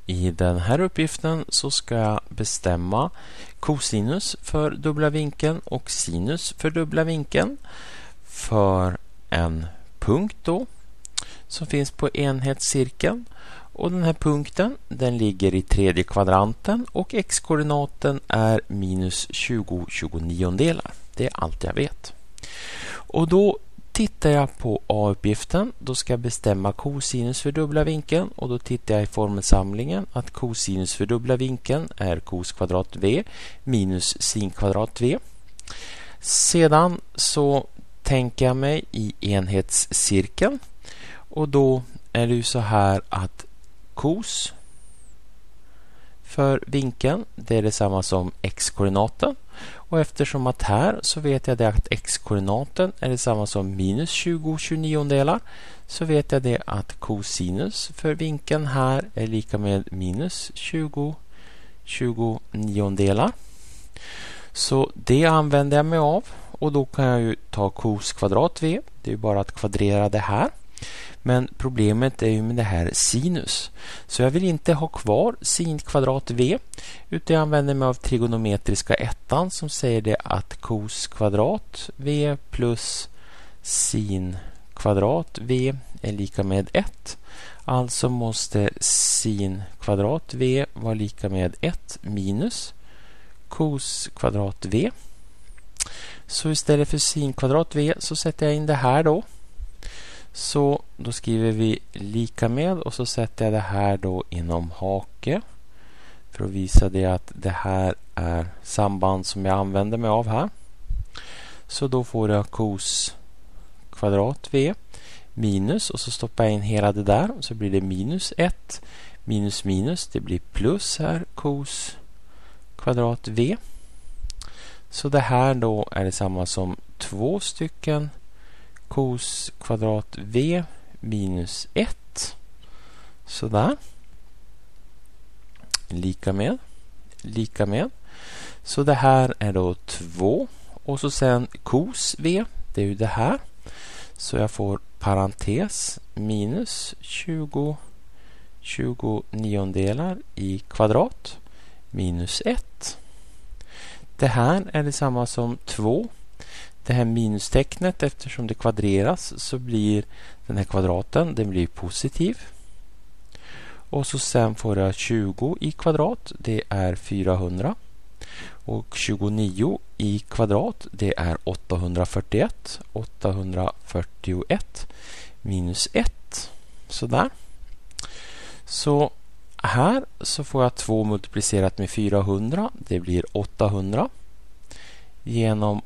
I den här uppgiften så ska jag bestämma kosinus för dubbla vinkeln och sinus för dubbla vinkeln för en punkt då som finns på enhetscirkeln. Och den här punkten, den ligger i tredje kvadranten och x-koordinaten är minus 20/29. Det är allt jag vet. Och då tittar jag på A-uppgiften. Då ska jag bestämma kosinus för dubbla vinkeln. Och då tittar jag i formelsamlingen att kosinus för dubbla vinkeln är cos kvadrat v minus sin kvadrat v. Sedan så tänker jag mig i enhetscirkeln. Och då är det ju så här att cos för vinkeln, det är detsamma som x-koordinaten. Och eftersom att här så vet jag det att x-koordinaten är detsamma som minus 20/29, så vet jag det att kosinus för vinkeln här är lika med minus 20/29. Så det använder jag mig av. Och då kan jag ju ta cos kvadrat v. Det är ju bara att kvadrera det här. Men problemet är ju med det här sinus. Så jag vill inte ha kvar sin kvadrat v, utan jag använder mig av trigonometriska ettan som säger det att cos kvadrat v plus sin kvadrat v är lika med 1. Alltså måste sin kvadrat v vara lika med 1 minus cos kvadrat v. Så istället för sin kvadrat v så sätter jag in det här då. Så då skriver vi lika med och så sätter jag det här då inom hake för att visa det att det här är samband som jag använder mig av här. Så då får jag cos kvadrat v minus och så stoppar jag in hela det där och så blir det minus 1 minus minus, det blir plus här cos kvadrat v. Så det här då är detsamma som 2 stycken cos kvadrat v minus 1. Sådär. Lika med. Så det här är då 2. Och så sen cos v, det är ju det här. Så jag får parentes minus 20/29 i kvadrat minus 1. Det här är detsamma som 2. Det här minustecknet, eftersom det kvadreras så blir den här kvadraten, den blir positiv. Och så sen får jag 20 i kvadrat, det är 400. Och 29 i kvadrat, det är 841. 841 minus 1. Sådär. Så här så får jag 2 multiplicerat med 400, det blir 800. Genom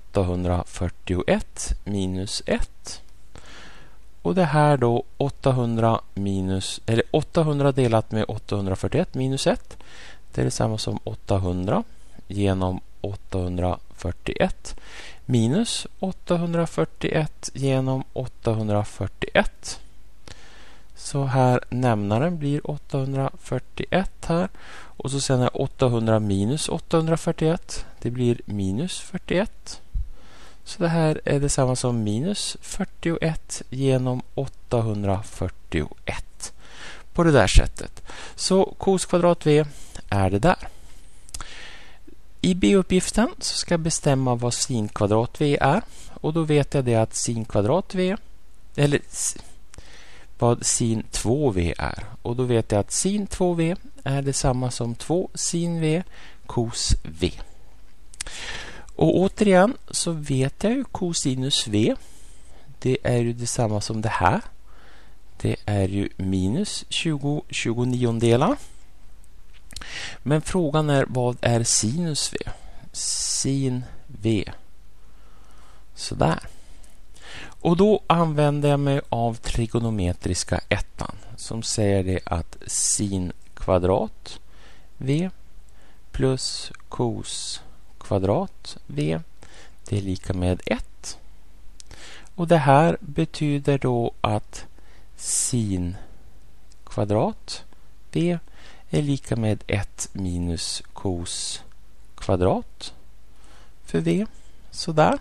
841 minus 1. Och det här då 800 delat med 841 minus 1. Det är detsamma som 800 genom 841 minus 841 genom 841. Så här nämnaren blir 841 här. Och så sen är 800 minus 841. Det blir minus 41. Så det här är detsamma som minus 41 genom 841. På det där sättet. Så cos kvadrat v är det där. I B-uppgiften så ska jag bestämma vad sin kvadrat v är. Och då vet jag det att sin kvadrat v, eller vad sin 2v är. Och då vet jag att sin 2v är detsamma som 2 sin v cos v. Och återigen så vet jag ju cosinus v. Det är ju detsamma som det här. Det är ju minus 20/29. Men frågan är, vad är sinus v? Sin v. Sådär. Och då använder jag mig av trigonometriska ettan som säger det att sin kvadrat v plus cos kvadrat v, det är lika med 1. Och det här betyder då att sin kvadrat v är lika med 1 minus cos kvadrat för v. Sådär.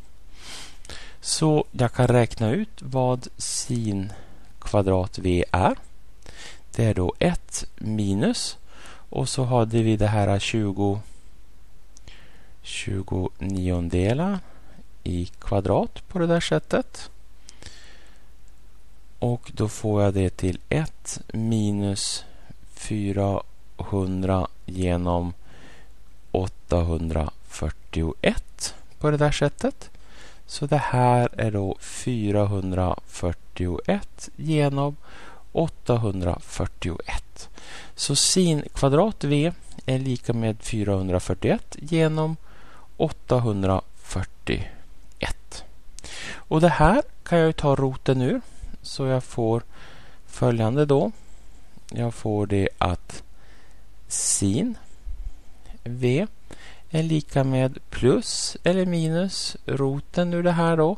Så jag kan räkna ut vad sin kvadrat v är. Det är då 1 ett minus. Och så hade vi det här 20 niondelar i kvadrat på det där sättet. Och då får jag det till 1 minus 400 genom 841 på det där sättet. Så det här är då 441 genom 841. Så sin kvadrat v är lika med 441 genom 841. Och det här kan jag ta roten ur. Så jag får följande då. Jag får det att sin v är lika med plus eller minus roten ur det här då.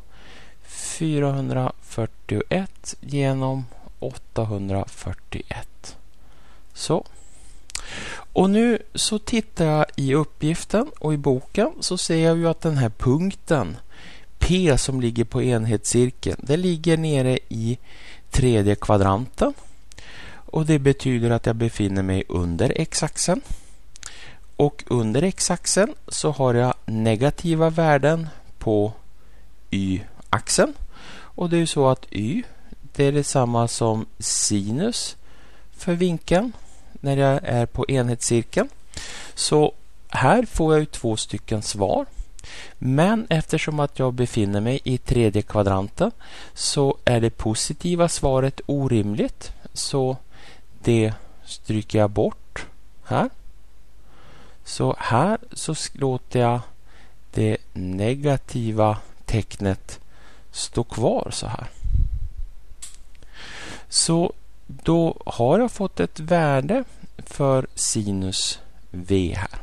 441 genom 841. Så. Och nu så tittar jag i uppgiften och i boken så ser jag ju att den här punkten P som ligger på enhetscirkeln, det ligger nere i tredje kvadranten. Och det betyder att jag befinner mig under x-axeln. Och under x-axeln så har jag negativa värden på y-axeln. Och det är ju så att y, det är detsamma som sinus för vinkeln när jag är på enhetscirkeln. Så här får jag ju 2 stycken svar. Men eftersom att jag befinner mig i tredje kvadranten så är det positiva svaret orimligt. Så det stryker jag bort här. Så här så låter jag det negativa tecknet stå kvar så här. Så då har jag fått ett värde för sinus v här.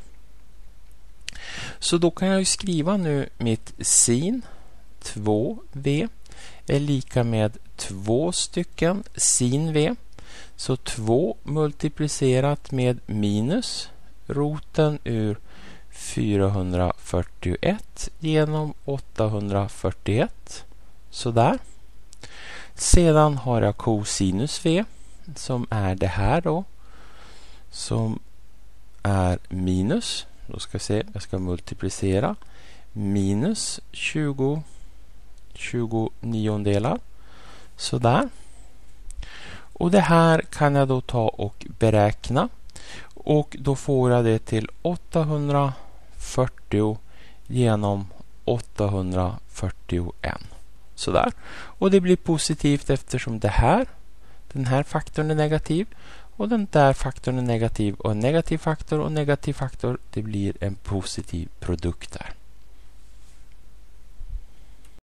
Så då kan jag ju skriva nu mitt sin 2v är lika med 2 stycken sin v. Så 2 multiplicerat med minus roten ur 441 genom 841. Så där. Sedan har jag cosinus v som är det här då. Som är minus. Då ska jag se, jag ska multiplicera. Minus 20 niondelar. Så där. Och det här kan jag då ta och beräkna. Och då får jag det till 840 genom 841. Sådär. Och det blir positivt eftersom den här faktorn är negativ. Och den där faktorn är negativ. Och en negativ faktor, det blir en positiv produkt där.